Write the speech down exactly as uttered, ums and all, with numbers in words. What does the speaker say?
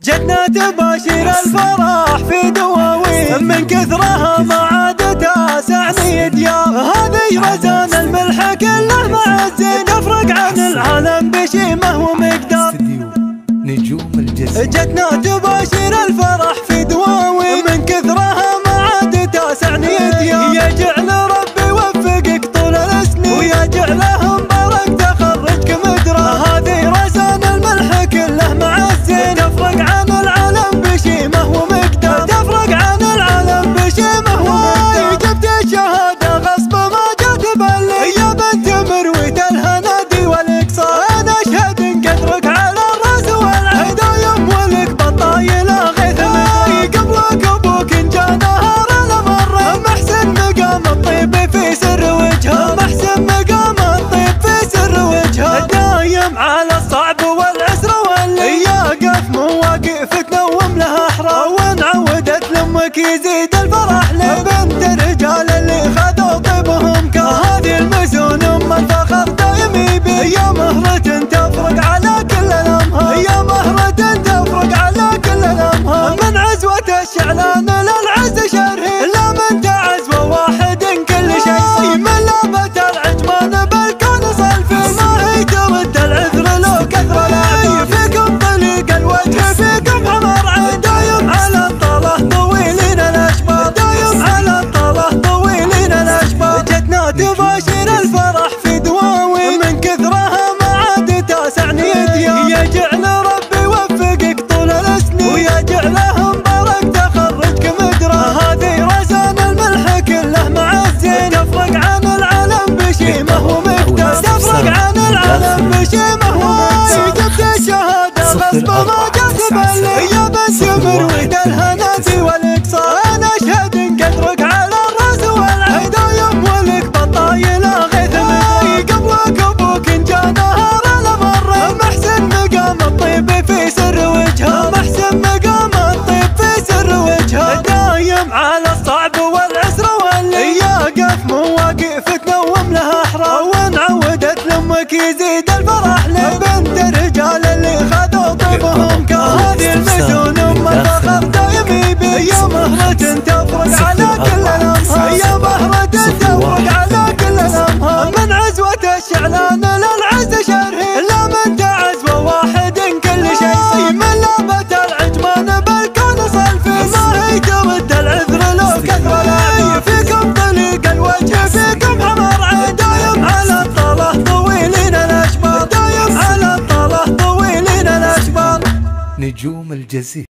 جتنا تباشر الفرح في دواوين من كثرها ما عاد تاسعني ديار. هذه رزان الملح كله مع الزين يفرق عن العالم بشيمه ومقدار. نجوم الجزيرة جتنا تباشر الفرح في دواوين من كثرها ما عاد تاسعني ديار. يا جعل ربي يوفقك طول السنين ويا جعله مبارك تخرجك مدرى. هذه رزان الملح كله مع الزين تفرق عن العالم بشيمه ومقدار. تفرق عن العالم بشيمه ومقدار. جبت الشهادة غصب ما جات بالي يا بنت مرويت الهنادي والاقصار. انا اشهد ان قدرك على الراس والعين دايم ولك بطايله غيث مدري. قبلك ابوك ان جا نهار المره محسن مقام الطيب في سر وجهه. محسن مقام الطيب في سر وجهه. دايم على الصعب والعسر واللي يقف مواقف تنوم لها احرار. ونعودت لامك يزيد الفرح لبنت الرجال اللي خذوا طيبهم كار. هذه المسون ام الفخر دايم يبي يا مهرة تفرق على كل الامهار. يا مهرة تفرق على كل الامهار. من عزوة الشعلان للعز شرهي لا من تعزوة واحد كل شيء. من لابت العجمان بالكون صلفي ما هي ترد العذر لو كثر العيب. فيكم طليق الوجه فيكم حمر عين دايم على الطله طويلين الاشبار. دايم على الطله طويلين الاشبار. جتنا تباشر الفرح في دواوين من كثرها ما عاد تاسعني ديار. يا جعل ربي يوفقك طول السنين ويا جعله مبارك تخرجك مدرى. هذه رزان الملح كله مع الزين تفرق عن العالم بشيمه ومقدار. تفرق عن العالم بشيمه ومقدار. جبت الشهادة غصب ما جات بالي يا بنت مرويت الهنادي والاقصار. انا اشهد ان قدرك على الراس والعين دايم ولك بطايله غيث مدري. قبلك ابوك ان جا نهار المره محسن مقام الطيب في سر وجهه. محسن مقام الطيب في سر وجهه. دايم على الصعب والعسر واللي يقف مواقف تنوم لها احرار. ونعودت لامك يزيد الفرح لبنت الرجال اللي خذوا طيبهم كار. هذه المسون ام الفخر دايم يبي يا مهرة تفرق على كل الامهار. يا مهرة تفرق على كل الامهار. من عزوة الشعلان للعز شرهي لا من تعزوة واحد كل شيء. من لابت العجمان بالكون صلفي ما هي ترد العذر لو كثر العيب. فيكم طليق الوجه فيكم حمر عين دايم على الطله طويلين الاشبار. دايم على الطله طويلين الاشبار. نجوم الجزيرة.